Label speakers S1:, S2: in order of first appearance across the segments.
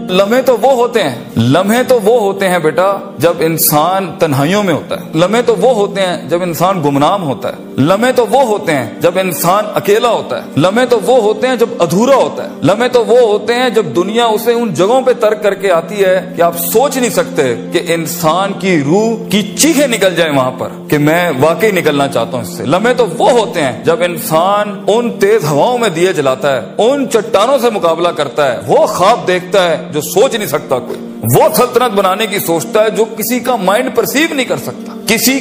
S1: لمحے تو وہ ہوتے ہیں، لمحے تو وہ ہوتے ہیں بیٹا جب انسان تنہائیوں میں ہوتا ہے، لمحے تو وہ ہوتے ہیں جب انسان گمنام ہوتا ہے، لمحے تو وہ ہوتے ہیں جب انسان اکیلا ہوتا ہے، لمحے تو وہ ہوتے ہیں جب ادھورا ہوتا ہے، لمحے تو وہ ہوتے ہیں جب دنیا اسے ان جگہوں پہ ترک کر کے آتی ہے کہ آپ سوچ نہیں سکتے کہ انسان کی روح کی چیخیں نکل جائیں وہاں پر کہ میں واقعی نکلنا چاہتا ہوں اس سے۔ لمحے تو وہ ہوتے ہیں جب انسان ان تیز ہواؤں میں دیے جلاتا ہے، ان چٹانوں سے مقابلہ کرتا ہے، وہ خواب دیکھتا ہے جو سوچ نہیں سکتا کوئی، وہ سلطنت بنانے کی سوچتا ہے جو کسی کا مائنڈ پرسیو نہیں کر سکتا،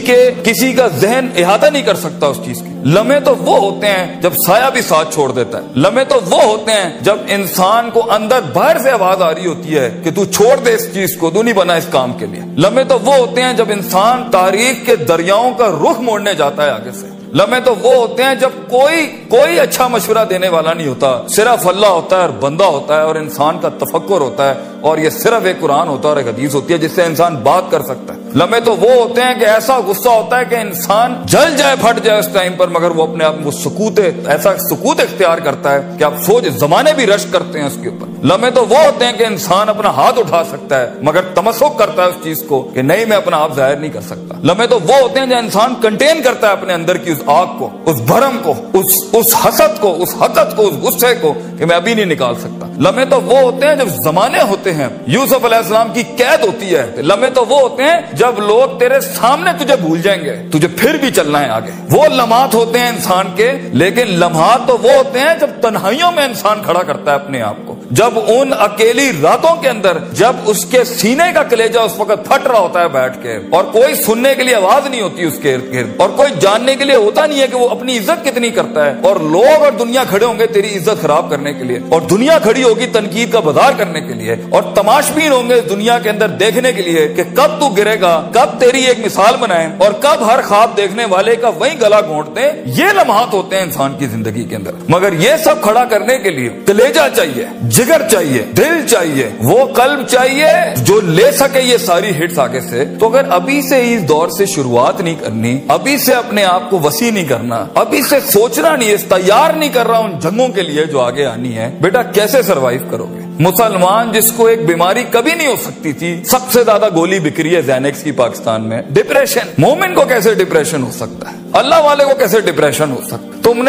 S1: کسی کا ذہن احاطہ نہیں کر سکتا اس چیز کی۔ لمحے تو وہ ہوتے ہیں جب سایہ بھی ساتھ چھوڑ دیتا ہے، لمحے تو وہ ہوتے ہیں جب انسان کو اندر باہر سے آواز آ رہی ہوتی ہے کہ تو چھوڑ دے اس چیز کو، تو نہیں بنا اس کام کے لیے۔ لمحے تو وہ ہوتے ہیں جب انسان تاریخ کے دریاؤں کا رخ موڑنے جاتا ہے آگے سے۔ لمحے تو وہ ہوتے ہیں جب کوئی اچھا مشورہ دینے والا نہیں ہوتا، صرف اللہ ہوتا ہے اور بندہ ہوتا ہے اور انسان کا تفکر ہوتا ہے، اور یہ صرف ایک قرآن ہوتا ہے اور ایک حدیث ہوتی ہے جس سے انسان بات کر سکتا ہے۔ لمحے تو وہ ہوتے ہیں کہ ایسا غصہ ہوتا ہے کہ انسان جل جائے، پھٹ جائے اس ٹائم پر، مگر وہ اپنے آپ وہ ایسا سکوت اختیار کرتا ہے کہ آپ سوچ زمانے بھی رشک کرتے ہیں اس کے اوپر۔ لمحے تو وہ ہوتے ہیں کہ انسان اپنا ہاتھ اٹھا سکتا ہے مگر تمسک کرتا ہے اس چیز کو کہ نہیں، میں اپنا آپ ظاہر نہیں کر سکتا۔ لمحے تو وہ ہوتے ہیں جو انسان کنٹین کرتا ہے اپنے اندر کی اس آگ کو، اس بھرم کو، اس حسد کو، اس حقد کو، اس غصے کو کہ میں ابھی نہیں نکال سکتا۔ لمحے تو وہ ہوتے ہیں جب زمانے ہوتے ہیں، یوسف علیہ السلام کی قید ہوتی ہے۔ لمحے تو وہ ہوتے ہیں جب لوگ تیرے سامنے تجھے بھول جائیں گے، تجھے پھر بھی چلنا ہے آگے۔ وہ لمحات ہوتے ہیں انسان کے، لیکن لمحات تو وہ ہوتے ہیں جب تنہائیوں میں انسان کھڑا کرتا ہے اپنے آپ کو، جب ان اکیلی راتوں کے اندر جب اس کے سینے کا کلیجہ اس وقت پھٹ رہا ہوتا ہے بیٹھ کے، اور کوئی سننے کے لیے آواز نہیں ہوتی اس کے ارد گرد، اور کوئی جاننے کے لیے ہوتا نہیں ہے کہ وہ اپنی عزت کتنی کرتا ہے، اور لوگ اور دنیا کھڑے ہوں گے تیری عزت خراب کرنے کے لیے، اور دنیا کھڑی ہوگی تنقید کا بازار کرنے کے لیے، اور تماشبین ہوں گے دنیا کے اندر دیکھنے کے لیے کہ کب تو گرے گا، کب تیری ایک مثال بنائیں، اور کب ہر خواب دیکھنے والے کا وہی گلا گھونٹ دیں۔ یہ لمحات ہوتے ہیں انسان کی زندگی کے اندر، مگر یہ سب کھڑا کرنے کے لیے کلیجہ چاہیے، جگر چاہیے، دل چاہیے، وہ قلب چاہیے جو لے سکے یہ ساری ہٹس آگے سے۔ تو اگر ابھی سے اس دور سے شروعات نہیں کرنی، ابھی سے اپنے آپ کو وسیع نہیں کرنا، ابھی سے سوچنا نہیں، تیار نہیں کر رہا ان جنگوں کے لیے جو آگے آنی ہے، بیٹا کیسے سروائیو کرو گے؟ مسلمان جس کو ایک بیماری کبھی نہیں ہو سکتی تھی، سب سے زیادہ گولی بک رہی ہے زینکس کی پاکستان میں، ڈپریشن۔ مومن کو کیسے ڈپریشن ہو سکتا ہے؟ اللہ والے کو کیسے ڈپریشن ہو سکتا ہے؟ تم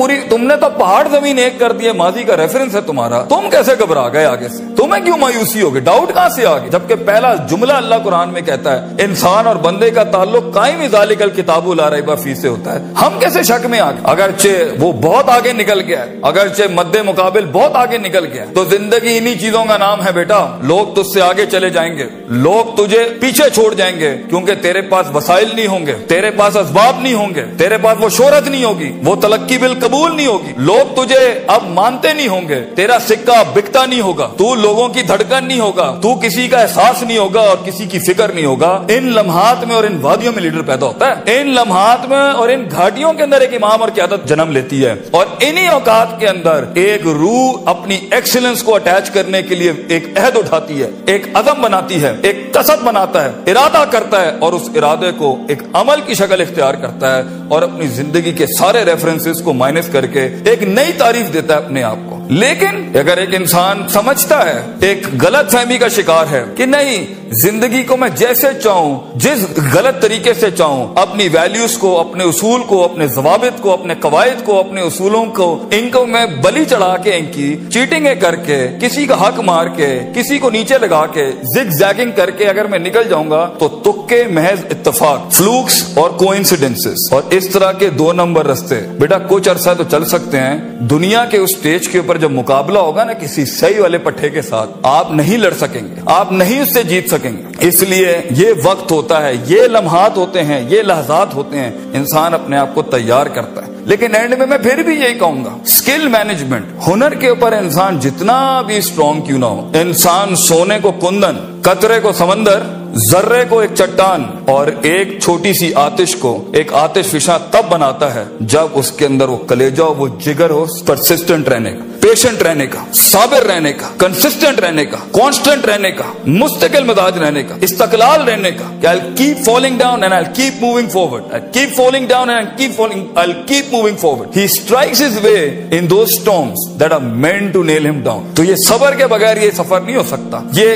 S1: نے تو پہاڑ زمین ایک کر دیے، ماضی کا ریفرنس ہے تمہارا، تم کیسے گھبرا گئے آگے سے؟ تمہیں کیوں مایوسی ہوگی؟ ڈاؤٹ کہاں سے آگے؟ جبکہ پہلا جملہ اللہ قرآن میں کہتا ہے انسان اور بندے کا تعلق قائم ذالک الکتاب لا ریب فیہ سے ہوتا ہے۔ ہم کیسے شک میں آگے؟ اگرچہ وہ بہت آگے نکل گیا ہے، اگرچہ مد مقابل بہت آگے نکل گیا، تو زندگی انہی چیزوں کا نام ہے بیٹا۔ لوگ تجھ سے آگے چلے جائیں گے، لوگ تجھے پیچھے چھوڑ جائیں گے، کیونکہ تیرے پاس وسائل نہیں ہوں گے، تیرے پاس اسباب نہیں ہوں گے، تیرے پاس وہ شہرت نہیں ہوگی، وہ تلقی بالقبول نہیں ہوگی، لوگ تجھے اب مانتے نہیں ہوں گے، تیرا سکہ بکتا نہیں ہوگا، تو لوگوں کی دھڑکن نہیں ہوگا، تو کسی کا احساس نہیں ہوگا اور کسی کی فکر نہیں ہوگا۔ ان لمحات میں اور ان وادیوں میں لیڈر پیدا ہوتا ہے، ان لمحات میں اور ان گھاٹیوں کے اندر ایک امام اور قیادت جنم لیتی ہے، اور انہی اوقات کے اندر ایک روح اپنی ایکسیلنس کو اٹیچ کرنے کے لیے ایک عہد اٹھاتی ہے، ایک عزم بناتی ہے، ایک قصد بناتا ہے، ارادہ کرتا ہے، اور اس ارادے کو ایک عمل کی شکل اختیار کرتا ہے، اور اپنی زندگی کے سارے ریفرنسز کو مائنس کر کے ایک نئی تعریف دیتا ہے اپنے آپ کو۔ لیکن اگر ایک انسان سمجھتا ہے، ایک غلط فہمی کا شکار ہے کہ نہیں، زندگی کو میں جیسے چاہوں، جس غلط طریقے سے چاہوں، اپنی ویلیوز کو، اپنے اصول کو، اپنے ضوابط کو، اپنے قواعد کو، اپنے اصولوں کو، ان کو میں بلی چڑھا کے، ان کی چیٹنگیں کر کے، کسی کا حق مار کے، کسی کو نیچے لگا کے، زگ زیگنگ کر کے اگر میں نکل جاؤں گا تو تکے، محض اتفاق، فلوکس اور کوئنسیڈنسز، اور اس طرح کے 2 نمبر رستے بیٹا کچھ عرصہ تو چل سکتے ہیں۔ دنیا کے اس سٹیج کے اوپر جب مقابلہ ہوگا نا کسی صحیح والے پٹھے کے ساتھ، آپ نہیں لڑ سکیں گے، آپ نہیں اس سے جیت سکیں گے۔ اس لیے یہ وقت ہوتا ہے، یہ لمحات ہوتے ہیں، یہ لحظات ہوتے ہیں، انسان اپنے آپ کو تیار کرتا ہے۔ لیکن اینڈ میں پھر بھی یہی کہوں گا، سکل مینجمنٹ، ہنر کے اوپر انسان جتنا بھی اسٹرانگ کیوں نہ ہو، انسان سونے کو کندن، قطرے کو سمندر، ذرے کو ایک چٹان اور ایک چھوٹی سی آتش کو ایک آتش فشاں تب بناتا ہے جب اس کے اندر وہ کلیجہ، وہ جگر ہو پرسسٹنٹ رہنے کا۔ پیشنٹ رہنے کا, صابر رہنے کا, کنسسٹنٹ رہنے کا, کانسٹنٹ رہنے کا, مستقل مزاج رہنے کا, استقلال رہنے کا کہ I'll keep falling down and I'll keep moving forward. I'll keep falling down and I'll keep moving forward. He strikes his way in those storms that are meant to nail him down. تو یہ صبر کے بغیر یہ سفر نہیں ہو سکتا.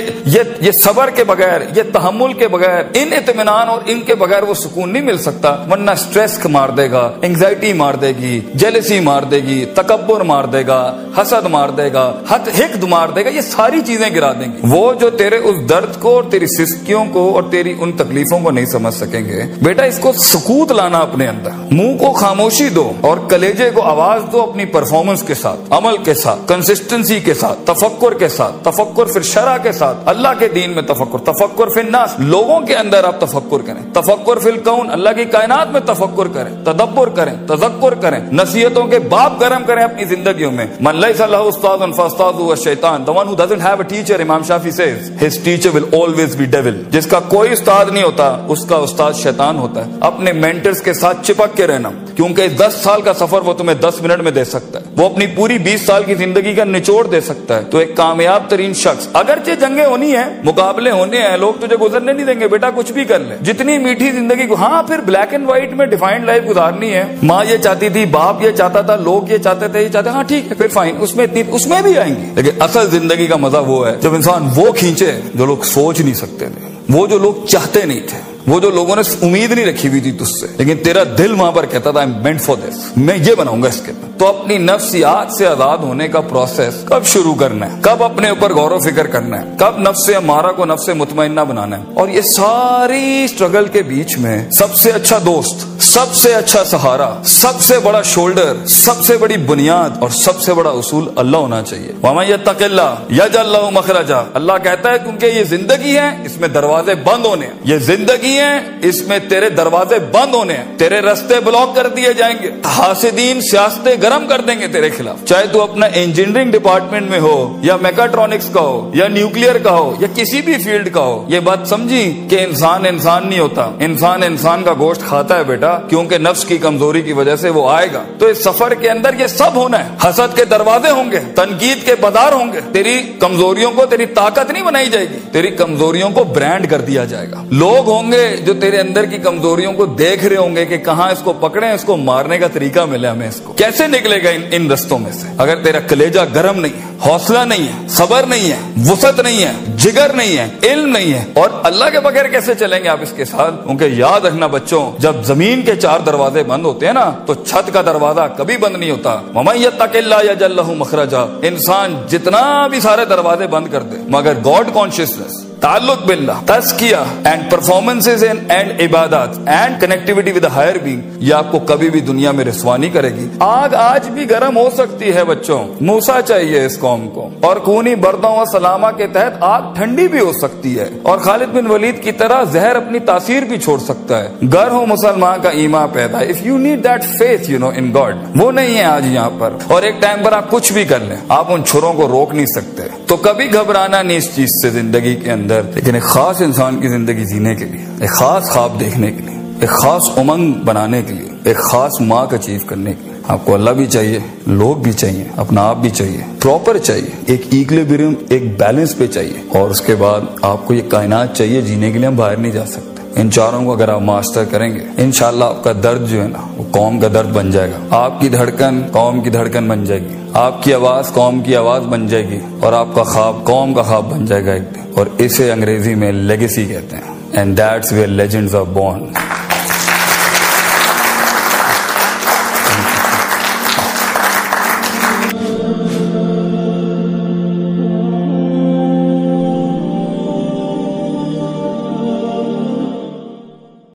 S1: یہ صبر کے بغیر, یہ تحمل کے بغیر, ان اطمینان اور ان کے بغیر وہ سکون نہیں مل سکتا. ورنہ اسٹریس مار دے گا, انگزائٹی مار دے گی, جیلسی مار دے گی, تکبر مار دے گا, حسد مار دے گا, حقد مار دے گا. یہ ساری چیزیں گرا دیں گی. وہ جو تیرے اس درد کو اور تیری سسکیوں کو اور تیری ان تکلیفوں کو نہیں سمجھ سکیں گے, بیٹا اس کو سکوت لانا اپنے اندر. منہ کو خاموشی دو اور کلیجے کو آواز دو اپنی پرفارمنس کے ساتھ, عمل کے ساتھ, کنسسٹنسی کے ساتھ, تفکر کے ساتھ, تفکر فی الشرع کے ساتھ, اللہ کے دین میں تفکر, تفکر فی الناس, لوگوں کے اندر آپ تفکر کریں, تفکر فی الکون, اللہ کی کائنات میں تفکر کریں, تدبر کریں, تذکر کریں, نصیحتوں کے باب گرم کریں اپنی زندگیوں میں. من لیس لہ استاذ فاستاذہ الشیطان. The one who doesn't have a teacher, امام شافعی says, his teacher will always be devil. جس کا کوئی استاد نہیں ہوتا اس کا استاد شیطان ہوتا ہے. اپنے مینٹرز کے ساتھ چپک کے رہنا, کیونکہ 10 سال کا سفر وہ تمہیں 10 منٹ میں دے سکتا ہے. وہ اپنی پوری 20 سال کی زندگی کا نچوڑ دے سکتا ہے. تو ایک کامیاب ترین شخص, اگرچہ جنگیں ہونی ہیں, مقابلے ہونے ہیں, لوگ تجھے گزرنے نہیں دیں گے, بیٹا کچھ بھی کر لے, جتنی میٹھی زندگی کو, ہاں پھر بلیک اینڈ وائٹ میں ڈیفائنڈ لائف گزارنی ہے. ماں یہ چاہتی تھی, باپ یہ چاہتا تھا, لوگ یہ چاہتے تھے, یہ چاہتے, ہاں ٹھیک ہے, پھر فائن, اس میں بھی آئیں گے. لیکن اصل زندگی کا مزہ وہ ہے جب انسان وہ کھینچے جو لوگ سوچ نہیں سکتے تھے, وہ جو لوگ چاہتے نہیں تھے, وہ جو لوگوں نے امید نہیں رکھی ہوئی تھی تجھ سے, لیکن تیرا دل وہاں پر کہتا تھا I'm meant for this, میں یہ بناؤں گا اس کے. تو اپنی نفسیات سے آزاد ہونے کا پروسیس کب شروع کرنا ہے, کب اپنے اوپر غور و فکر کرنا ہے, کب نفس امارہ کو نفس مطمئنہ بنانا ہے. اور یہ ساری اسٹرگل کے بیچ میں سب سے اچھا دوست, سب سے اچھا سہارا, سب سے بڑا شولڈر, سب سے بڑی بنیاد اور سب سے بڑا اصول اللہ ہونا چاہیے. وَمَن يَتَّقِ اللَّهَ يَجْعَل لَّهُ مَخْرَجًا. اللہ کہتا ہے کیونکہ یہ زندگی ہے, اس میں دروازے بند ہونے ہیں. یہ زندگی ہے, اس میں تیرے دروازے بند ہونے ہیں, تیرے رستے بلاک کر دیے جائیں گے, حاسدین سیاستیں گرم کر دیں گے تیرے خلاف. چاہے تو اپنا انجینئرنگ ڈپارٹمنٹ میں ہو یا میکاٹرونکس کا ہو یا نیوکلیئر کا ہو یا کسی بھی فیلڈ کا ہو. یہ بات سمجھی کہ انسان نہیں ہوتا, انسان کا گوشت کھاتا ہے بیٹا, کیونکہ نفس کی کمزوری کی وجہ سے وہ آئے گا. تو اس سفر کے اندر یہ سب ہونا ہے. حسد کے دروازے ہوں گے, تنقید کے بازار ہوں گے. تیری کمزوریوں کو تیری طاقت نہیں بنائی جائے گی, تیری کمزوریوں کو برانڈ کر دیا جائے گا. لوگ ہوں گے جو تیرے اندر کی کمزوریوں کو دیکھ رہے ہوں گے کہ کہاں اس کو پکڑیں, اس کو مارنے کا طریقہ ملے ہمیں, اس کو کیسے نکلے گا ان رستوں میں سے. اگر تیرا کلیجہ گرم نہیں ہے, حوصلہ نہیں ہے, صبر نہیں ہے, وسعت نہیں ہے, جگر نہیں ہے, علم نہیں ہے, اور اللہ کے بغیر کیسے چلیں گے آپ اس کے ساتھ. کیونکہ یاد رکھنا بچوں, جب زمین کے 4 دروازے بند ہوتے ہیں نا, تو چھت کا دروازہ کبھی بند نہیں ہوتا. وَمَن يَتَّقِ اللَّهَ يَجْعَل لَّهُ مَخْرَجًا. انسان جتنا بھی سارے دروازے بند کر دے, مگر گاڈ کانشیسنس, تعلق باللہ, تزکیہ اینڈ پرفارمنسز اینڈ عبادات and connectivity with higher being, یہ آپ کو کبھی بھی دنیا میں رسوا نہیں کرے گی. آگ آج بھی گرم ہو سکتی ہے بچوں, موسیٰ چاہیے اس قوم کو, اور خونی بردوں و سلامہ کے تحت آگ ٹھنڈی بھی ہو سکتی ہے, اور خالد بن ولید کی طرح زہر اپنی تاثیر بھی چھوڑ سکتا ہے. گر ہو مسلمان کا ایمان پیدا, if you need that faith in God, وہ نہیں ہے آج یہاں پر. اور ایک ٹائم پر آپ کچھ بھی کر لیں, آپ ان چھروں کو روک نہیں سکتے. تو کبھی گھبرانا نہیں اس چیز سے زندگی کے اندر, لیکن ایک خاص انسان کی زندگی جینے کے لیے, ایک خاص خواب دیکھنے کے لیے, ایک خاص امنگ بنانے کے لیے, ایک خاص مارک اچیو کرنے کے لیے آپ کو اللہ بھی چاہیے, لوگ بھی چاہیے, اپنا آپ بھی چاہیے, پراپر چاہیے, ایک ایکولیبریم, ایک بیلنس پہ چاہیے, اور اس کے بعد آپ کو یہ کائنات چاہیے جینے کے لیے. ہم باہر نہیں جا سکتے. ان چاروں کو اگر آپ ماسٹر کریں گے, انشاءاللہ آپ کا درد جو ہے نا, وہ قوم کا درد بن جائے گا. آپ کی دھڑکن قوم کی دھڑکن بن جائے گی, آپ کی آواز قوم کی آواز بن جائے گی, اور آپ کا خواب قوم کا خواب بن جائے گا ایک دن. اور اسے انگریزی میں لیگیسی کہتے ہیں. And that's where legends are born.